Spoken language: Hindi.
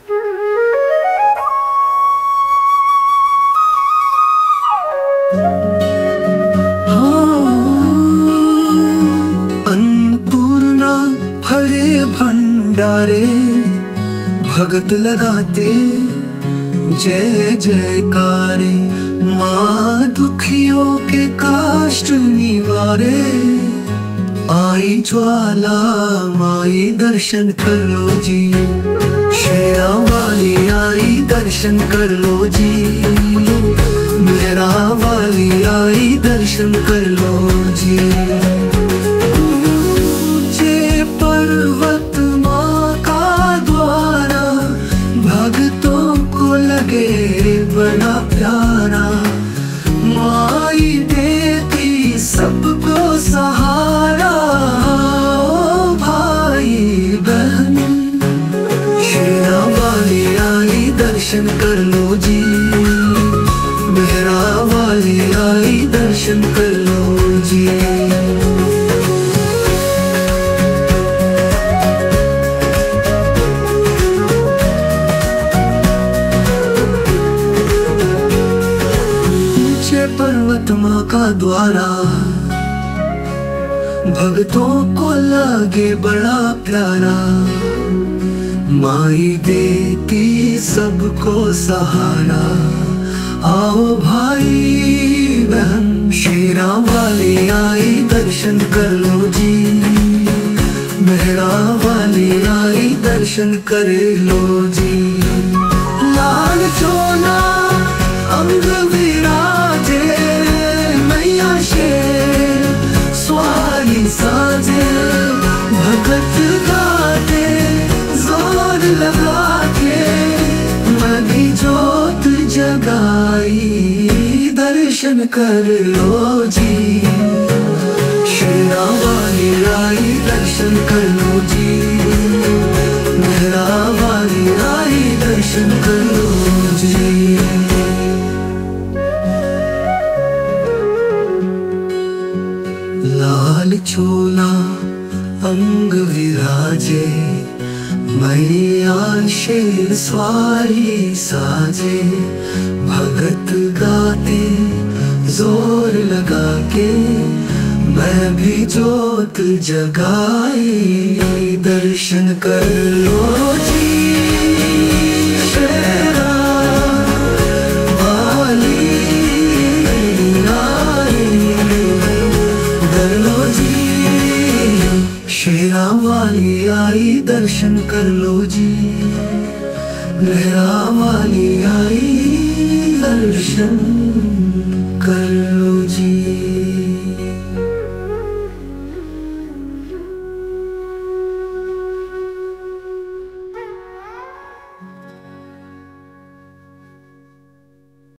अन्नपूर्णा भरे भंडारे, भगत लगाते जय जयकारे। माँ दुखियों के कष्ट निवारे, आई ज्वाला माई दर्शन कर लो जी। शेरा वाली आई दर्शन कर लो जी। मेरा वाली आई दर्शन कर लो जी। ऊंचे पर्वत माँ का द्वारा, भक्तों को लगे बड़ा प्यारा। माई देती सबको सहारा, ओ भाई बहन। शेरा वाली आई दर्शन कर लो जी। मेरा वाली आई दर्शन कर लो जी। पर्वत माँ का द्वारा, भक्तों को लगे बड़ा प्यारा। माई देती सबको सहारा, आओ भाई बहन। शेरा वाली आई दर्शन कर लो जी। मेरा वाली आई दर्शन कर लो जी। लाल चोला अंग विराजे, मैया शेर सवारी साजे। भगत गाते जोर लगा के, मनी जोत जगाई दर्शन कर लो जी। शेरा वाली आई दर्शन कर लो जी। मेरा वाली आई दर्शन कर लो जी। लाल चोला अंग विराजे, मैया शेर सवारी साजे। भगत गाते जोर लगा के, मैं भी जोत जगाई दर्शन कर लो जी। शेरा वाली शेरा वाली आई दर्शन कर लो जी। मेरा